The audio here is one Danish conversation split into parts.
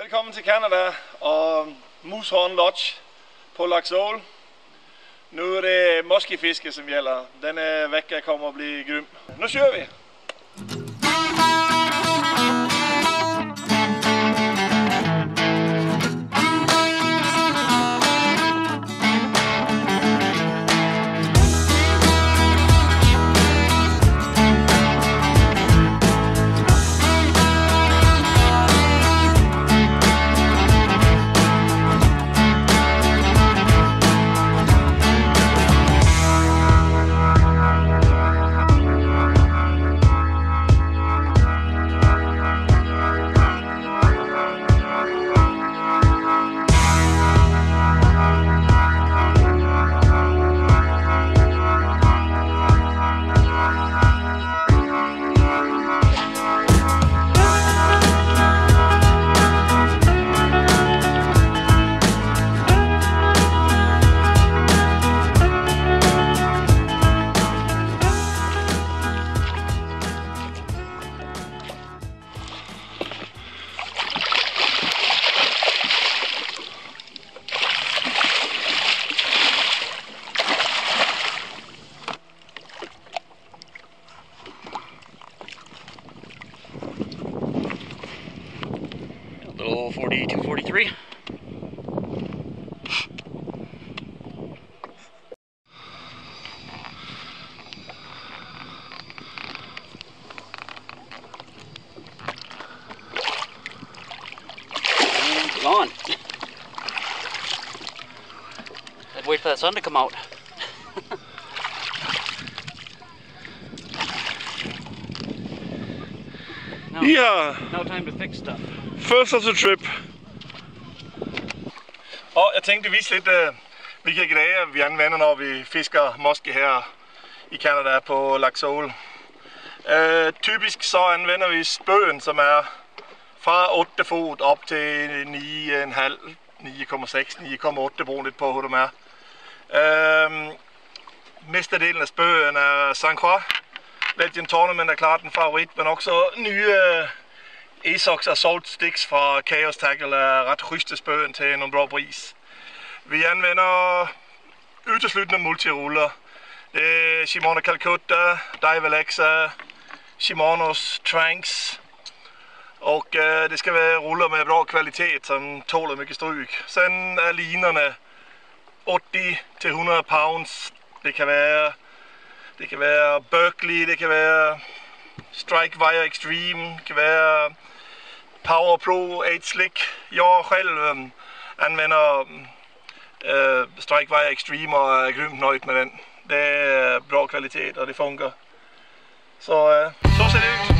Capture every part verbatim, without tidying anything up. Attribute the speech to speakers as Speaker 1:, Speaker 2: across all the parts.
Speaker 1: Velkommen til Canada og Moosehorn Lodge på Lac Seoul. Nu er det muskefiske som gælder. Denne vecka kommer at blive grym. Nu kører vi!
Speaker 2: Little forty-two forty-three. And gone. I'd wait for that sun to come out. No,
Speaker 1: Ja,
Speaker 2: no time to fix stuff.
Speaker 1: first of the trip. Og jeg tænkte vise lidt, uh, hvilke grejer vi anvender, når vi fisker moske her i Canada på Lac Seoul. Uh, typisk så anvender vi spøen, som er fra otte fod op til ni komma fem, ni komma seks, ni komma otte, bruger lidt på, hvor de er. Uh, Mesterdelen af spøen er Saint Croix. Legend Tournament er klart en favorit, men også nye uh, Esox og Salt Sticks fra Chaos Tackle er ret ryste spøen til nogle bra pris. Vi anvender uteslutende multiruller. Det er Shimano Calcutta, Daiwa Alexa, Shimano's Tranks. Og uh, det skal være ruller med bra kvalitet, som tåler mycket stryk. Sen er linerne otte til hundrede pounds. Det kan være, det kan være Berkeley, det kan være Strike Wire Extreme, det kan være Power Pro otte Slick. Jeg selv øh, anvender øh, Strike Wire Extreme og er grymt nøjet med den. Det er bra kvalitet, og det fungerer. Så, øh, så ser det ud.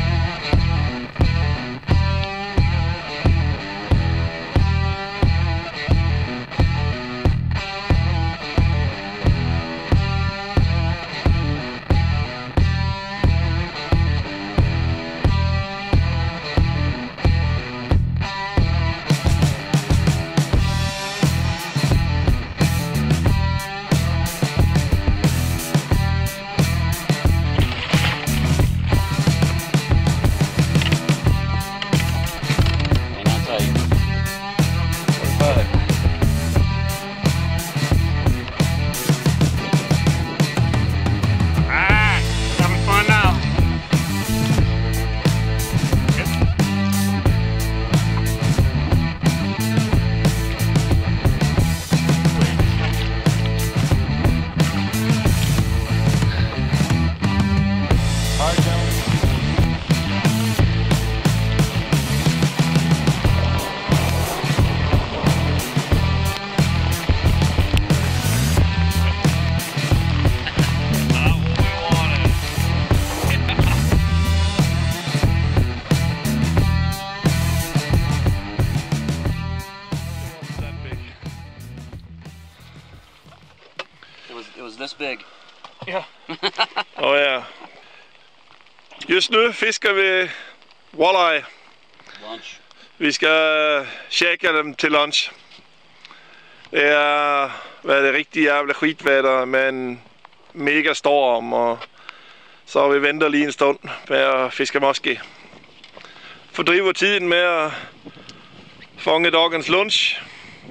Speaker 2: It was this big.
Speaker 1: Ja. Og ja. Just nu fisker vi walleye.
Speaker 2: Lunch.
Speaker 1: Vi skal tjekke dem til lunch. Det er været det rigtig jævla skitvejr med en mega storm, og så vi venter lige en stund med at fiske moske. Fordriver tiden med at Fange dagens lunch.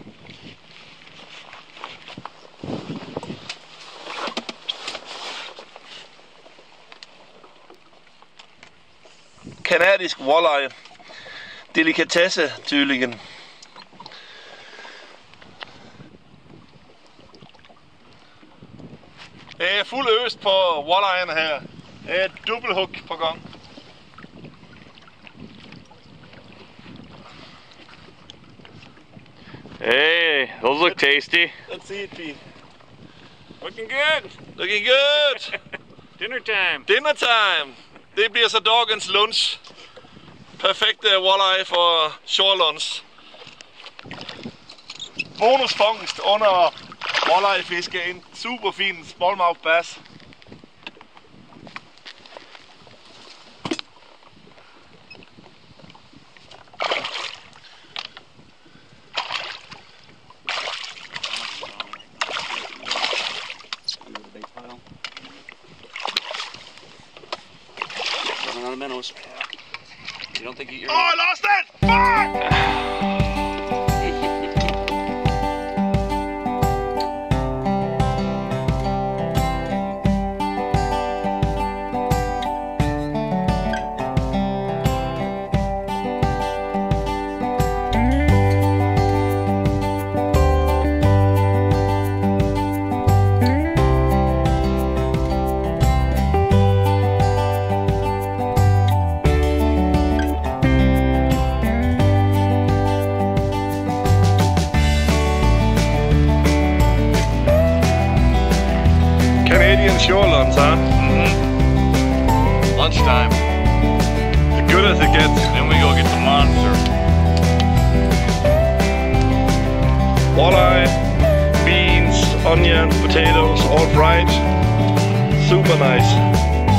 Speaker 1: Kanadisk walleye. Delikatesse tydligen. Det er fuld øst på walleyerne her. Det er et dobbelthook på gang.
Speaker 3: Hey, those look tasty.
Speaker 1: Let's see it, Pete.
Speaker 3: Looking good.
Speaker 1: Looking good.
Speaker 3: Dinner time.
Speaker 1: Dinner time. Det bliver så dagens lunch. Perfekte walleye for shore lunch. Bonusfangst under walleyefiske. En super fin smallmouth bass.
Speaker 2: On the minnows. You don't think you?
Speaker 1: Oh, I lost it! Fuck! Canadian shore lunch, huh?
Speaker 3: Mm-hmm. Lunchtime.
Speaker 1: As good as it gets.
Speaker 3: Then we go get the monster.
Speaker 1: Walleye, beans, onion, potatoes, all fried. Super nice.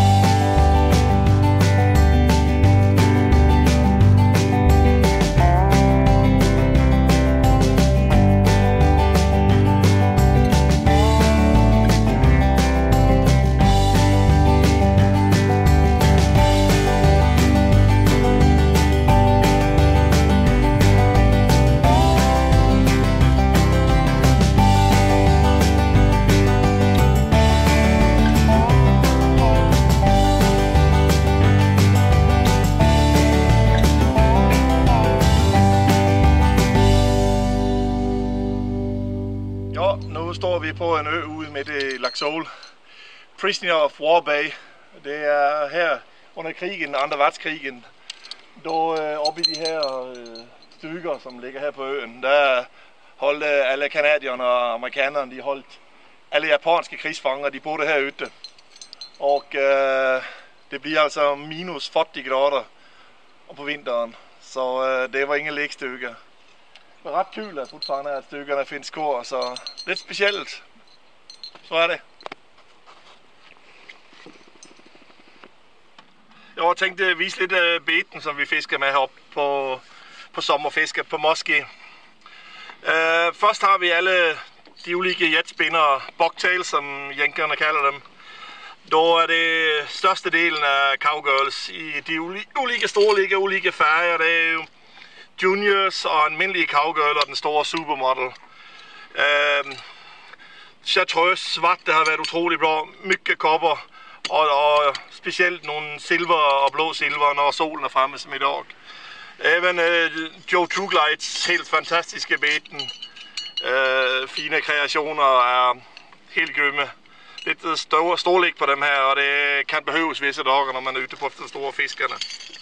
Speaker 1: Nu står vi på en ø ude midt i Laxole. Prisoner of War Bay. Det er her under krigen, anden verdenskrigen. Da oppe i de her øh, stykker, som ligger her på øen, der holdt alle kanadierne og amerikanerne, de holdt alle japanske krigsfanger, de boede her ute. Og øh, det bliver altså minus fyrre grader på vinteren, så øh, det var ingen lægstykker. Det er ret kul fortfarande, at stykkerne findes kvar, så lidt specielt. Så er det. Jeg tænkte at vise lidt af beten, som vi fisker med heroppe på, på sommerfiske på Muskie. Uh, først har vi alle de ulike jetspindere, bucktails, som jænkerne kalder dem. Da er det største delen af cowgirls i de ulike storlige, ulike færger. Det er jo juniors og almindelige cowgirl og den store supermodel. Uh, Chartreuse, svart, det har været utrolig bra. Mycket kopper og, og specielt nogle silver og blå silver, når solen er fremme som i dag. Även uh, Joe Truglights helt fantastiske beten. Uh, fine kreationer er helt gymme. Lidt store storlig på dem her, og det kan behøves visse dage, når man er ute på de store fiskerne.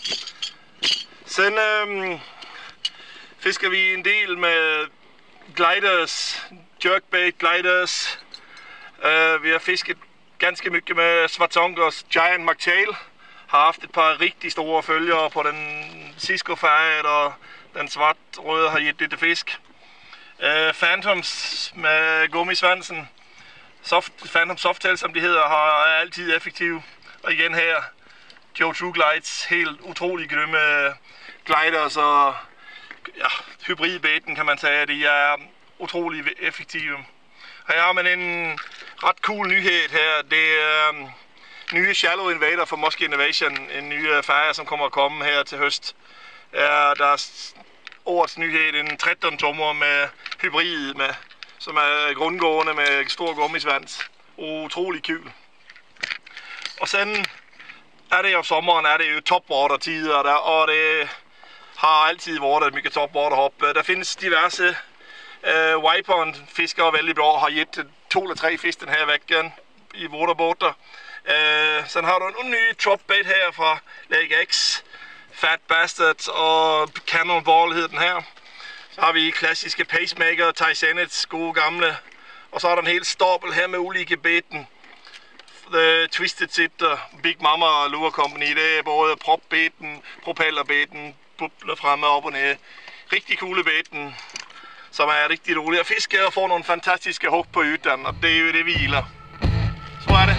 Speaker 1: Sen um, fisker vi en del med gliders, jerkbait gliders. Uh, vi har fisket ganske mycket med Svartongers Giant McTail. Har haft et par rigtig store følgere på den Cisco-færge, og den svart-røde har givet lidt fisk. Uh, Phantoms med gummisvansen, soft, Phantom Softail som de hedder, har altid effektiv. Og igen her, Joe Truglights helt utrolig grimme gliders og ja, hybridbeten kan man sige, de er utrolig effektive. Her har man en ret cool nyhed her. Det er um, nye Shallow Invader for Muskie Innovation, en ny færge som kommer at komme her til høst. Uh, der er årets nyhed, en tretten tommer med hybrid, med, som er grundgående med stor gummisvans. Utrolig kyl. Og sen er det jo sommeren, er det jo topwater-tider der, og det har altid været mycket topwater-hop. Der findes diverse øh, wiper-fiskere veldig bra, har givet to eller tre fisk den her vækken i waterbåter. Øh, sen har du en ny tropbait her fra Lake X, Fat Bastard og Cannonball hed den her. Så har vi klassiske pacemaker, Tysanets gode gamle. Og så er der en hel stabel her med ulike beten. The Twisted Sitter, Big Mama og Lure Company, det er både propbeten, propellerbeten, bubler fremme op og ned. Rigtig coole beten, som er rigtig rolig at fiske og får nogle fantastiske hug på ytteren, og det er jo det vi hviler. Så er det.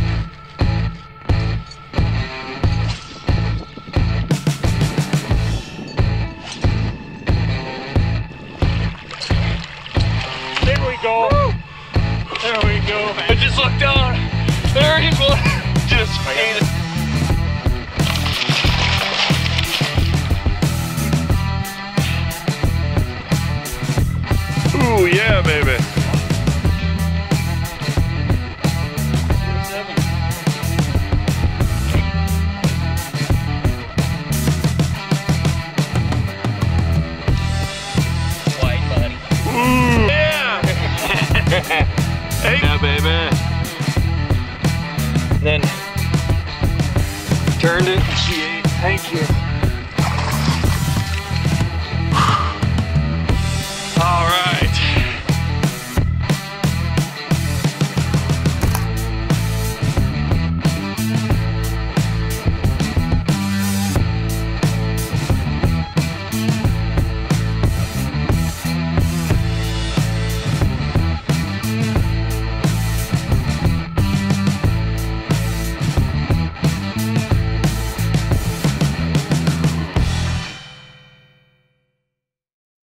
Speaker 3: There we go. Woo! There we go. I just looked down. There he was. Just ate it.
Speaker 1: Ooh, yeah, baby.
Speaker 2: White buddy.
Speaker 1: Ooh, yeah. Hey.
Speaker 2: Yeah, baby. Then turned it and she ate. Thank you.